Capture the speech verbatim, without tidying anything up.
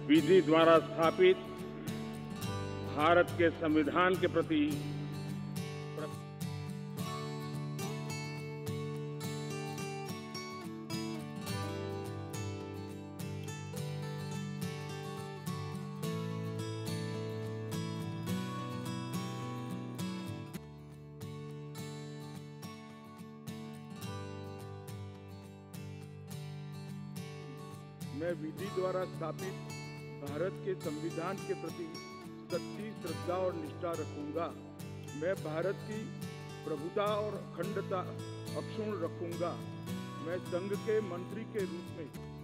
विधि द्वारा स्थापित भारत के संविधान के प्रति मैं विधि द्वारा स्थापित भारत के संविधान के प्रति सच्ची श्रद्धा और निष्ठा रखूंगा। मैं भारत की प्रभुता और अखंडता अक्षुण्ण रखूंगा। मैं संघ के मंत्री के रूप में